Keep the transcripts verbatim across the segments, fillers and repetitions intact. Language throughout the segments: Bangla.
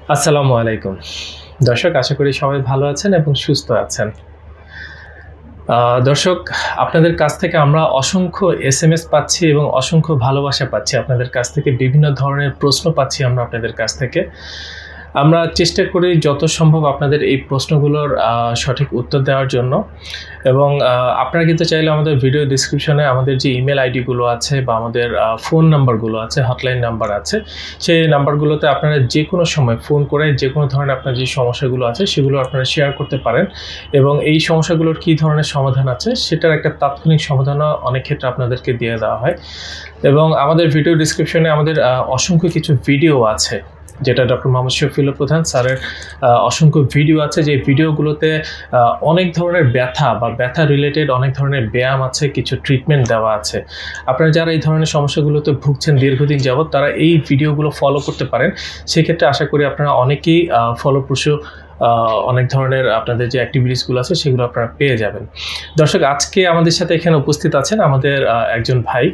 আসসালামু আলাইকুম দর্শক, আশা করি সবাই ভালো আছেন এবং সুস্থ আছেন। দর্শক, আপনাদের কাছ থেকে আমরা অসংখ্য এস এম এস পাচ্ছি এবং অসংখ্য ভালোবাসা পাচ্ছি। আপনাদের কাছ থেকে বিভিন্ন ধরনের প্রশ্ন পাচ্ছি আমরা আপনাদের কাছ থেকে। আমরা চেষ্টা করি যত সম্ভব আপনাদের এই প্রশ্নগুলোর সঠিক উত্তর দেওয়ার জন্য। এবং আপনারা কিন্তু চাইলে আমাদের ভিডিও ডিসক্রিপশনে আমাদের যে ইমেল আইডিগুলো আছে বা আমাদের ফোন নাম্বারগুলো আছে, হটলাইন নাম্বার আছে, সেই নাম্বারগুলোতে আপনারা যে কোনো সময় ফোন করে যে কোনো ধরনের আপনার যে সমস্যাগুলো আছে সেগুলো আপনারা শেয়ার করতে পারেন। এবং এই সমস্যাগুলোর কী ধরনের সমাধান আছে সেটার একটা তাৎক্ষণিক সমাধানও অনেক ক্ষেত্রে আপনাদেরকে দিয়ে দেওয়া হয়। এবং আমাদের ভিডিও ডিসক্রিপশনে আমাদের অসংখ্য কিছু ভিডিও আছে, যেটা ডক্টর মোহাম্মদ শফিউল্লাহ প্রধান স্যারের অসংখ্য ভিডিও আছে। যে ভিডিওগুলোতে অনেক ধরনের ব্যথা বা ব্যথা রিলেটেড অনেক ধরনের ব্যায়াম আছে, কিছু ট্রিটমেন্ট দেওয়া আছে। আপনারা যারা এই ধরনের সমস্যাগুলোতে ভুগছেন দীর্ঘদিন যাবৎ, তারা এই ভিডিওগুলো ফলো করতে পারেন। সেক্ষেত্রে আশা করি আপনারা অনেকেই ফলপ্রসূ অনেক ধরনের আপনাদের যে অ্যাক্টিভিটিসগুলো আছে সেগুলো আপনারা পেয়ে যাবেন। দর্শক, আজকে আমাদের সাথে এখানে উপস্থিত আছেন আমাদের একজন ভাই,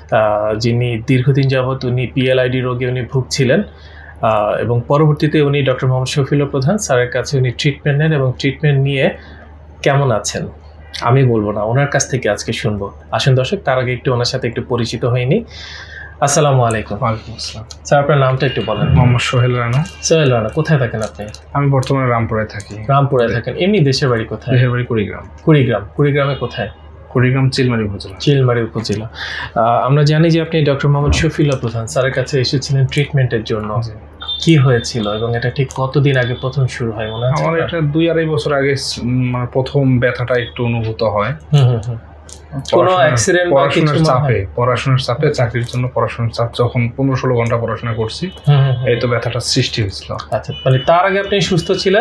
যিনি দীর্ঘদিন যাবৎ উনি পি এল আই ডি রোগে উনি ভুগছিলেন এবং পরবর্তীতে উনি ডক্টর মোহাম্মদ শফিউল্লাহ প্রধান স্যারের কাছে উনি ট্রিটমেন্ট নেন এবং ট্রিটমেন্ট নিয়ে কেমন আছেন আমি বলবো না, ওনার কাছ থেকে আজকে শুনবো। আসুন দর্শক, তার আগে একটু ওনার সাথে একটু পরিচিত হয়নি। আসসালামু আলাইকুম। ওয়ালাইকুম আসসালাম। স্যার, আপনার নামটা একটু বলেন। মোহাম্মদ সোহেল রানা। সোহেল রানা, কোথায় থাকেন আপনি? আমি বর্তমানে রামপুরে থাকি। রামপুরে থাকেন। এমনি দেশের বাড়ি কোথায়? দেশের বাড়ি কুড়িগ্রাম। কুড়িগ্রাম। কুড়িগ্রামে কোথায়? কুড়িগ্রাম চিলমারি উপজেলা। চিলমারি উপজেলা। আমরা জানি যে আপনি ডক্টর মোহাম্মদ শফিউল্লাহ প্রধান স্যারের কাছে এসেছিলেন ট্রিটমেন্টের জন্য। কি হয়েছিল এবং এটা ঠিক কতদিন আগে প্রথম শুরু হয় মনে হয়? আমার এটা দুই আড়াই বছর আগে প্রথম ব্যথাটা একটু অনুভূত হয়। কোনো অ্যাক্সিডেন্ট বা পড়াশোনার চাপে পড়াশোনার চাপে চাকরির জন্য পড়াশোনার চাপ, যখন পনেরো ষোলো ঘন্টা পড়াশোনা করছি এই তো ব্যথাটা সৃষ্টি হয়েছিল। আচ্ছা, মানে তার আগে আপনি সুস্থ ছিলেন,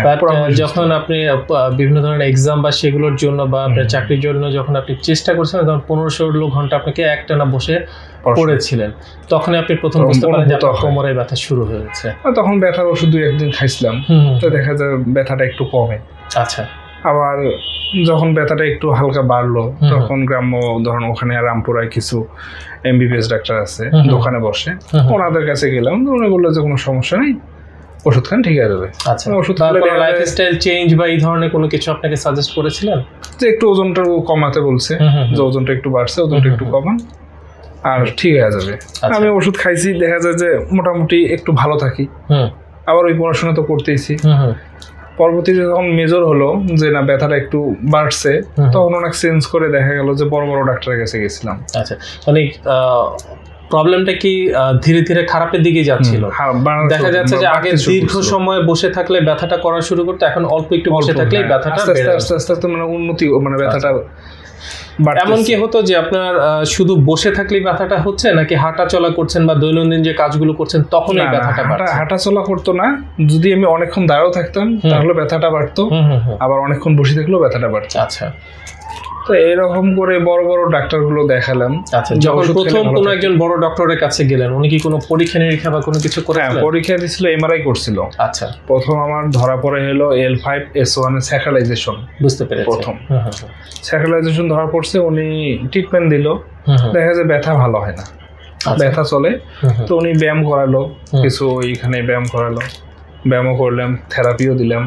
যখন আপনি বিভিন্ন ধরনের এক্সাম বা সেগুলোর জন্য বা আপনার চাকরির জন্য যখন আপনি চেষ্টা করছিলেন তখন পনেরো ষোলো ঘন্টা আপনাকে একটানা বসে পড়েছিলেন, তখন আপনি প্রথম বুঝতে পারেন যে আপনার কোমরে ব্যথা শুরু হয়েছে। তখন ব্যথার ওষুধ দুই একদিন খাইছিলাম, তো দেখা যায় ব্যথাটা একটু কমে। আচ্ছা, আবার যখন ব্যথাটা একটু হালকা বাড়লো তখন গ্রাম্য ধরুন ওখানে রামপুরায় কিছু M B B S doctor আছে, দোকানে বসে, ওনাদের কাছে গেলাম। উনি বললো যে কোনো সমস্যা নেই, ওষুধ খান ঠিক হয়ে যাবে। আচ্ছা, ওষুধ লাইফস্টাইল চেঞ্জ বা এই ধরনের কোনো কিছু আপনাকে সাজেস্ট করেছিলেন? যে একটু ওজনটা কমাতে বলছে, যে ওজনটা একটু বাড়ছে, ওজনটা একটু কমান আর ঠিক হয়ে যাবে। আমি ওষুধ খাইছি, দেখা যায় যে মোটামুটি একটু ভালো থাকি। আবার ওই পড়াশোনা তো করতেইছি। পরবর্তীতে যখন মেজর হলো যে না ব্যথাটা একটু বাড়ছে, তখন অনেক চেঞ্জ করে দেখা গেল যে বড় বড় ডাক্তারের কাছে গেছিলাম। আচ্ছা, মানে প্রবলেমটা কি ধীরে ধীরে খারাপের দিকে যাচ্ছিল? দেখা যাচ্ছে যে আগে দীর্ঘ সময় বসে থাকলে ব্যথাটা করা শুরু করতে, এখন অল্প একটু বসে থাকলে ব্যথাটা আস্তে আস্তে আস্তে আস্তে মানে উন্নতি, মানে ব্যথাটা এমন কি হতো যে আপনার শুধু বসে থাকলেই ব্যথাটা হচ্ছে, নাকি হাঁটা চলা করছেন বা দৈনন্দিন যে কাজগুলো করছেন তখন এই ব্যথাটা বাড়ছে? হাঁটা চলা করতো না, যদি আমি অনেকক্ষণ দাঁড়াও থাকতাম তাহলে ব্যথাটা বাড়তো, আবার অনেকক্ষণ বসে থাকলেও ব্যথাটা বাড়ছে। আচ্ছা, তো এরকম করে বড় বড় ডাক্তারগুলো দেখালাম। আচ্ছা, যখন প্রথম কোনো একজন বড় ডক্টরের কাছে গেলেন, উনি কি কোনো পরীক্ষা নিরীক্ষা বা কোনো কিছু করে? পরীক্ষা দিয়েছিল, এম আর আই করছিল। আচ্ছা, প্রথম আমার ধরা পড়ে হলো এল ফাইভ এস ওয়ান এর স্যাক্রালাইজেশন। বুঝতে পেরেছি। প্রথম স্যাক্রালাইজেশন ধরা পড়ছে, উনি ট্রিটমেন্ট দিল, দেখা যায় ব্যথা ভালো হয় না, ব্যথা চলে। তো উনি ব্যায়াম করালো, কিছু ওইখানে ব্যায়াম করালো, ব্যায়ামও করলাম, থেরাপিও দিলাম,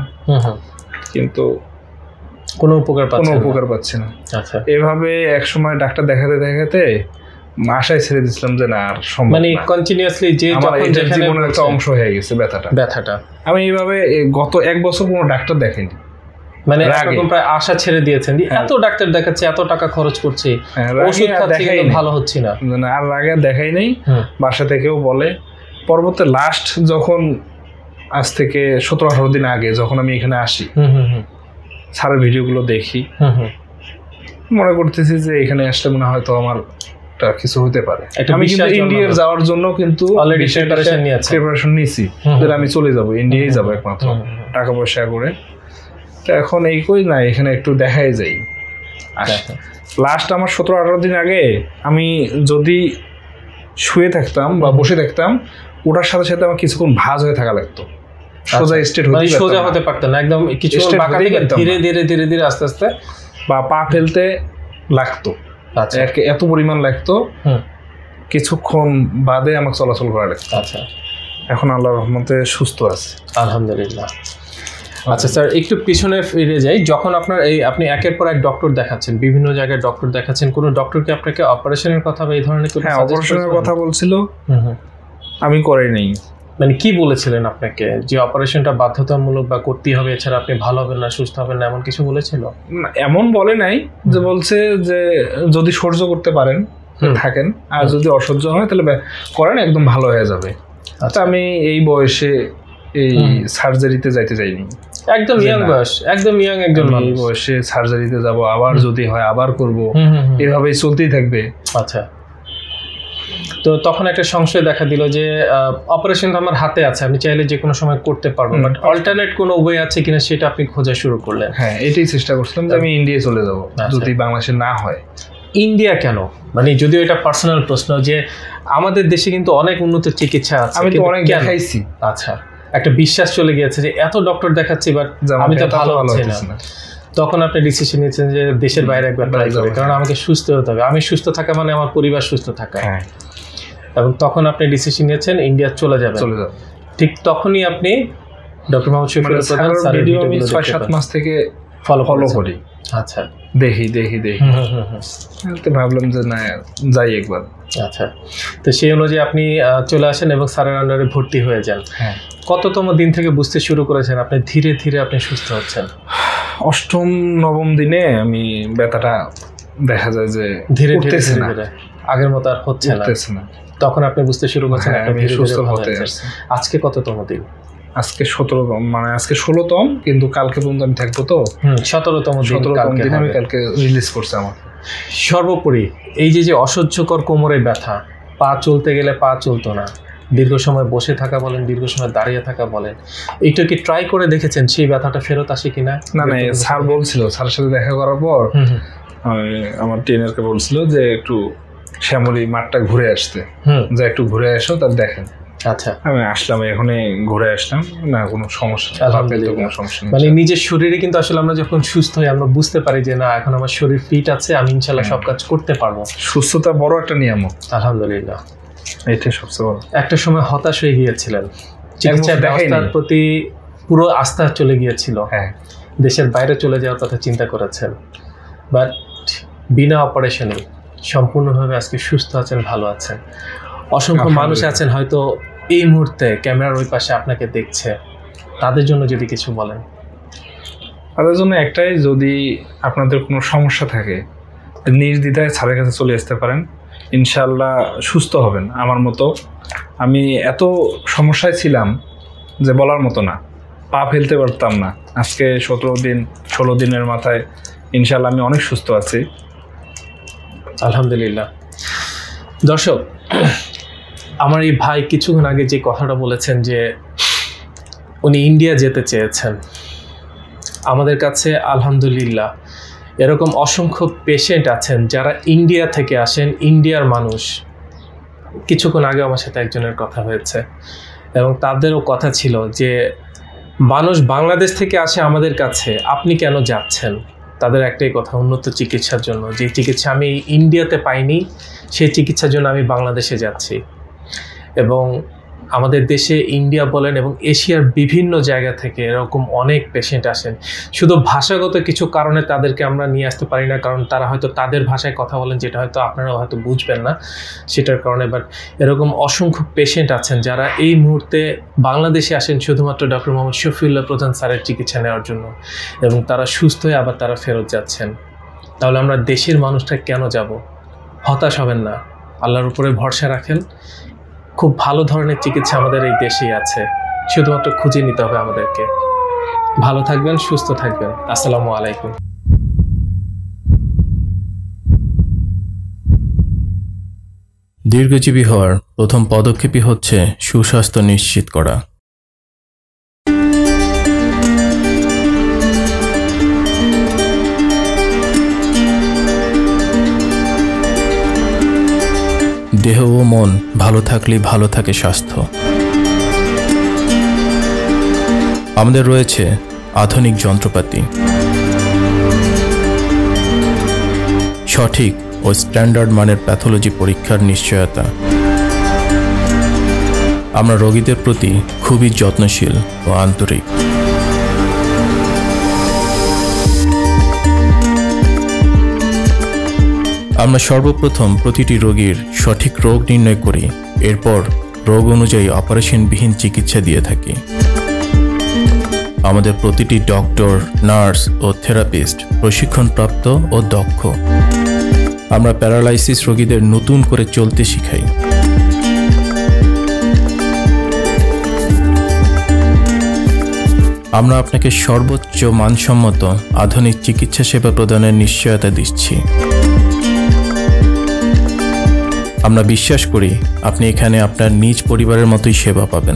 কিন্তু কোনো উপকার কোনো উপকার পাচ্ছি না। আচ্ছা, এভাবে এক সময় ডাক্তার দেখাতে দেখাতে আশায় ছেড়ে দিচ্ছিলাম যে না আর সম্ভব না, মানে কন্টিনিউয়াসলি যে জীবনের একটা অংশ হয়ে গেছে ব্যথাটা ব্যথাটা আমি এইভাবে গত এক বছর কোনো ডাক্তার দেখাইনি, মানে এরকম প্রায় আশা ছেড়ে দিয়েছেন। এত ডাক্তার দেখাচ্ছে, এত টাকা খরচ করছি, ওষুধ খাচ্ছি কিন্তু ভালো হচ্ছে না। আর আগে দেখাই নাই, বাসা থেকেও বলে। পরবর্তী লাস্ট যখন আজ থেকে সতেরো আঠারো দিন আগে যখন আমি এখানে আসি, স্যারের ভিডিওগুলো দেখি, মনে করতেছি যে এখানে আসলে মনে হয়তো আমার কিছু হতে পারে। আমি কিন্তু ইন্ডিয়ার যাওয়ার জন্য কিন্তু অলরেডি প্রিপারেশন নিয়েছি, প্রিপারেশন নিয়েছি যে আমি চলে যাব, ইন্ডিয়াই যাব একমাত্র টাকা পয়সা করে। তো এখন এই কই না, এখানে একটু দেখাই যাই। লাস্ট আমার সতেরো আঠারো দিন আগে আমি যদি শুয়ে থাকতাম বা বসে থাকতাম, ওটার সাথে সাথে আমার কিছুক্ষণ ভাঁজ হয়ে থাকা লাগতো, সোজা স্ট্রেট হতে সোজা হতে পারতেন না, একদম কিছু বাঁকা থেকে ধীরে ধীরে ধীরে ধীরে আস্তে আস্তে বা পা ফেলতে লাগতো। আচ্ছা, এত পরিমাণ লাগতো, কিছুক্ষণ বাদে আমাকে চলাচল করা লাগতো। আচ্ছা, এখন আল্লাহর রহমতে সুস্থ আছে আলহামদুলিল্লাহ। আচ্ছা স্যার, একটু পিছনে ফিরে যাই। যখন আপনার এই আপনি একের পর এক ডক্টর দেখাচ্ছেন, বিভিন্ন জায়গায় ডক্টর দেখাচ্ছেন, কোনো ডক্টর কি আপনাকে অপারেশনের কথা বা এই ধরনের কোনো? হ্যাঁ, অপারেশনের কথা বলছিল, আমি করাই নাই। মানে কি বলেছিলেন আপনাকে যে অপারেশনটা বাধ্যতামূলক বা করতেই হবে, এছাড়া আপনি ভালো হবেন না, সুস্থ হবেন না, এমন কিছু বলেছিল? এমন বলে নাই, যে বলছে যে যদি সহ্য করতে পারেন থাকেন, আর যদি অসহ্য হয় তাহলে করেন, একদম ভালো হয়ে যাবে। আচ্ছা, আমি এই বয়সে এই সার্জারিতে যাইতে চাইনি। একদম ইয়াং বয়স, একদম ইয়াং একজন মানুষ, এই বয়সে সার্জারিতে যাব, আবার যদি হয় আবার করব, এভাবেই চলতেই থাকবে। আচ্ছা, তো তখন একটা সংশয় দেখা দিল যে অপারেশনটা আমার হাতে আছে, আমি চাইলে যে কোনো সময় করতে পারবো, বাট অল্টারনেট কোনো ওয়ে আছে কিনা সেটা আপনি খোঁজা শুরু করলেন। হ্যাঁ, এটাই চেষ্টা করছিলাম যে আমি ইন্ডিয়া চলে যাব যদি বাংলাদেশে না হয়। ইন্ডিয়া কেন? মানে যদিও এটা পার্সোনাল প্রশ্ন, যে আমাদের দেশে কিন্তু অনেক উন্নত চিকিৎসা আছে, আমি তো অনেক দেখাইছি। আচ্ছা, একটা বিশ্বাস চলে গিয়েছে যে এত ডক্টর দেখাচ্ছি বাট আমি তো ভালো হচ্ছি না। তখন আপনি ডিসিশন নিয়েছেন যে দেশের বাইরে একবার ট্রাই করি, কারণ আমাকে সুস্থ হতে হবে। আমি সুস্থ থাকা মানে আমার পরিবার সুস্থ থাকা। এবং তখন আপনি ডিসিশন নিয়েছেন ইন্ডিয়া চলে যাবেন। চলে যাবেন। ঠিক তখনই আপনি ডক্টর মোহাম্মদ শফিউল্লাহ প্রধান স্যারের ভিডিও আমি ছয় সাত মাস থেকে ফলো ফলো করি। আচ্ছা, দেখি দেখি দেখি তো ভাবলাম যে না, যাই একবার। আচ্ছা, তো সেই অনুযায়ী আপনি চলে আসেন এবং স্যারের আন্ডারে ভর্তি হয়ে যান। হ্যাঁ। কততম দিন থেকে বুঝতে শুরু করেছেন আপনি ধীরে ধীরে আপনি সুস্থ হচ্ছেন? অষ্টম নবম দিনে আমি ব্যথাটা দেখা যায় যে ধীরে ধীরে আগের মতো আর হচ্ছে না। তখন আপনি বুঝতে শুরু করছেন আমি সুস্থ হতে যাচ্ছি। আজকে কততম দিন? আজকে সতেরোতম, মানে আজকে ষোলোতম, কিন্তু কালকে পর্যন্ত আমি থাকবো। তো সতেরোতম সতেরোতম দিন আমি কালকে রিলিজ করছি আমার। সর্বোপরি এই যে যে অসহ্যকর কোমরে ব্যথা, পা চলতে গেলে পা চলতো না, দীর্ঘ সময় বসে থাকা বলেন, দীর্ঘ সময় দাঁড়িয়ে থাকা বলেন, এইটা কি ট্রাই করে দেখেছেন সেই ব্যথাটা ফেরত আসে কিনা? না না, স্যার বলছিল, স্যারের সাথে দেখা করার পর আমার ট্রেনারকে বলছিল যে একটু শ্যামলী মাঠটা ঘুরে আসতে, যা একটু ঘুরে আসো, তার দেখেন। আচ্ছা, আমি আসলাম, এখানে ঘুরে আসলাম, না কোনো সমস্যা, কোনো সমস্যা নেই। মানে নিজের শরীরে কিন্তু আসলে আমরা যখন সুস্থ হই আমরা বুঝতে পারি যে না, এখন আমার শরীর ফিট আছে, আমি ইনশাল্লাহ সব কাজ করতে পারবো। সুস্থতা বড় একটা নিয়ামক, আলহামদুলিল্লাহ। এটাই সবচেয়ে বড়। একটা সময় হতাশ হয়ে গিয়েছিলেন, চিকিৎসা ব্যবস্থার প্রতি পুরো আস্থা চলে গিয়েছিল, হ্যাঁ, দেশের বাইরে চলে যাওয়ার কথা চিন্তা করেছেন, বাট বিনা অপারেশনে সম্পূর্ণভাবে আজকে সুস্থ আছেন, ভালো আছেন। অসংখ্য মানুষ আছেন হয়তো এই মুহূর্তে ক্যামেরার ওই পাশে আপনাকে দেখছে, তাদের জন্য যদি কিছু বলেন। তাদের জন্য একটাই, যদি আপনাদের কোনো সমস্যা থাকে নির্দ্বিধায় স্যারের কাছে চলে আসতে পারেন, ইনশাআল্লাহ সুস্থ হবেন। আমার মতো আমি এত সমস্যায় ছিলাম যে বলার মতো না, পা ফেলতে পারতাম না। আজকে সতেরো দিন ষোলো দিনের মাথায় ইনশাআল্লাহ আমি অনেক সুস্থ আছি, আলহামদুলিল্লাহ। দর্শক, আমার এই ভাই কিছুক্ষণ আগে যে কথাটা বলেছেন যে উনি ইন্ডিয়া যেতে চেয়েছেন, আমাদের কাছে আলহামদুলিল্লাহ এরকম অসংখ্য পেশেন্ট আছেন যারা ইন্ডিয়া থেকে আসেন, ইন্ডিয়ার মানুষ। কিছুক্ষণ আগে আমার সাথে একজনের কথা হয়েছে এবং তাদেরও কথা ছিল যে মানুষ বাংলাদেশ থেকে আসে আমাদের কাছে, আপনি কেন যাচ্ছেন? তাদের একটাই কথা, উন্নত চিকিৎসার জন্য। যে চিকিৎসা আমি ইন্ডিয়াতে পাইনি সেই চিকিৎসার জন্য আমি বাংলাদেশে যাচ্ছি। এবং আমাদের দেশে ইন্ডিয়া বলেন এবং এশিয়ার বিভিন্ন জায়গা থেকে এরকম অনেক পেশেন্ট আসেন। শুধু ভাষাগত কিছু কারণে তাদেরকে আমরা নিয়ে আসতে পারি না, কারণ তারা হয়তো তাদের ভাষায় কথা বলেন যেটা হয়তো আপনারাও হয়তো বুঝবেন না সেটার কারণে। বাট এরকম অসংখ্য পেশেন্ট আছেন যারা এই মুহূর্তে বাংলাদেশে আসেন শুধুমাত্র ডক্টর মোহাম্মদ শফিউল্লাহ প্রধান স্যারের চিকিৎসা নেওয়ার জন্য, এবং তারা সুস্থ হয়ে আবার তারা ফেরত যাচ্ছেন। তাহলে আমরা দেশের মানুষটা কেন যাব? হতাশ হবেন না, আল্লাহর উপরে ভরসা রাখেন। খুব ভালো ধরনের চিকিৎসা আমাদের এই দেশেই আছে, শুধুমাত্র খুঁজে নিতে হবে আমাদেরকে। ভালো থাকবেন, সুস্থ থাকবেন। আসসালামু আলাইকুম। দীর্ঘজীবী হওয়ার প্রথম পদক্ষেপই হচ্ছে সুস্বাস্থ্য নিশ্চিত করা। দেহ ও মন ভালো থাকলেই ভালো থাকে স্বাস্থ্য। আমাদের রয়েছে আধুনিক যন্ত্রপাতি, সঠিক ও স্ট্যান্ডার্ড মানের প্যাথোলজি পরীক্ষার নিশ্চয়তা, আমরা রোগীদের প্রতি খুবই যত্নশীল ও আন্তরিক। আমরা সর্বপ্রথম প্রতিটি রোগীর সঠিক রোগ নির্ণয় করি, এরপর রোগ অনুযায়ী অপারেশনবিহীন চিকিৎসা দিয়ে থাকি। আমাদের প্রতিটি ডক্টর, নার্স ও থেরাপিস্ট প্রশিক্ষণপ্রাপ্ত ও দক্ষ। আমরা প্যারালাইসিস রোগীদের নতুন করে চলতে শিখাই। আমরা আপনাকে সর্বোচ্চ মানসম্মত আধুনিক চিকিৎসা সেবা প্রদানের নিশ্চয়তা দিচ্ছি। আমরা বিশ্বাস করি আপনি এখানে আপনার নিজ পরিবারের মতোই সেবা পাবেন।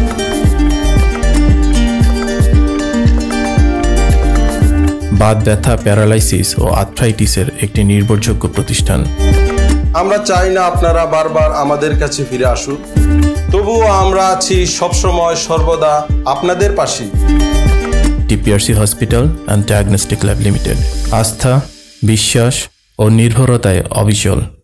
বাত ব্যথা, প্যারালাইসিস ও আর্থ্রাইটিসের একটি নির্ভরযোগ্য প্রতিষ্ঠান। আমরা চাই না আপনারা বারবার আমাদের কাছে ফিরে আসুন, তবুও আমরা আছি সবসময় সর্বদা আপনাদের পাশে। TPRC hospital and diagnostic lab limited, আস্থা, বিশ্বাস ও নির্ভরতায় অবিচল।